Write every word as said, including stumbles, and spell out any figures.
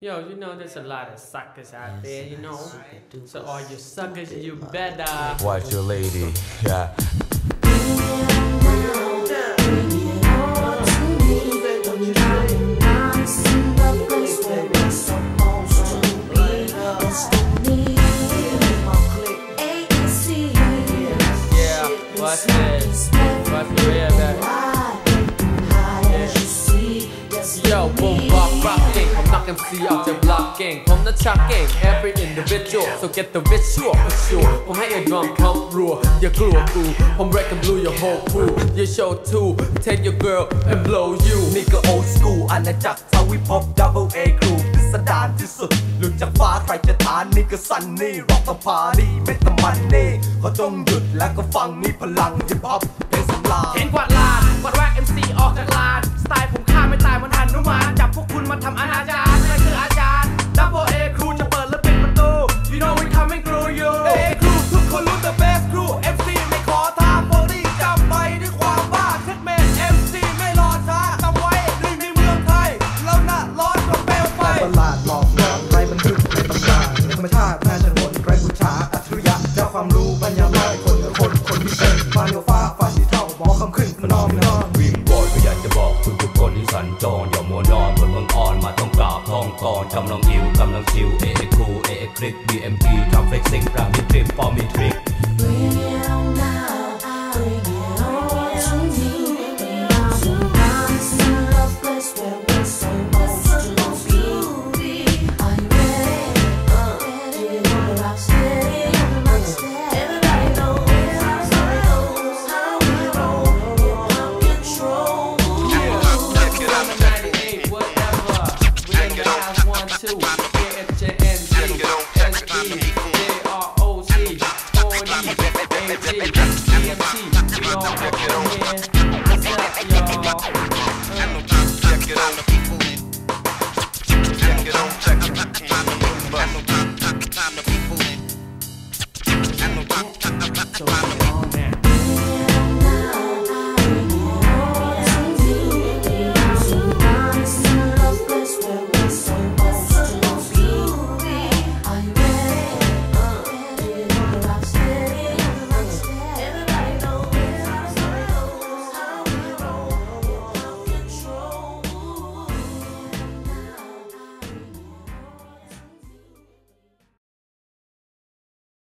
Yo, you know there's a lot of suckers out there, you know. So all you suckers, you better watch your lady, yeah. Yeah, what's this? What's the real that? Yo, boom, rock, rock, king. ผมนัก เอ็ม ซี ออกจากบล็อกเก่งผมนักชักเก่ง every individual so get the visual for sure ผมให้ a drum คำรัวอย่ากลัวกูผม wreck and blew your whole crew your show too take your girl and blow you นี่ก็ old school อาณาจักรทวิภพ double A crew พิสดารที่สุดหลุดจากฟ้าใครจะทานนี่ก็ซันนี่ rock the party ไม่ต้องมันนี่ขอจงหยุดแล้วก็ฟังนี่พลัง hip hop เพลงสำราญเห็นกวาดลานกวาดแวก เอ็ม ซี ออกจากลานสไตล์ผมฆ่าไม่ตายมันหันนุมานจับพวกคุณมาทำอนาจารใครคืออาจารย์ double A crew จะเปิดและปิดประตู you know we coming through you A crew ทุกคนรู้ the best crew เอ็ม ซี ไม่ขอทางโปรตีจำไปด้วยความบ้าเช็ดเมน เอ็ม ซี ไม่รอช้าจำไว้หนึ่งในเมืองไทยแล้วน่ะร้อนกว่าเปลวไฟประหลาดหลอกลวงไรบันทึกในตำนานธรรมชาติน่าชงนไร้บูชาอัจฉริยะเจ้าความรู้ปัญญาไม่คนกับคนคนพิเศษมาเรียวฟ้าฟ้าสีเทาหมอคำขึ้นมานอนมานอนวิ่งบอยก็อยากจะบอกทุกทุกคนที่สัญจรอย่ามัวนอนบนเมืองอ่อนมาต้องกราบท้องก่อนกำลังอิวกำลังชิวเอเอคูเอเอคลิก บี เอ็ม พี ทำเฟกซิ่งปรามีทริปปอมีทริค So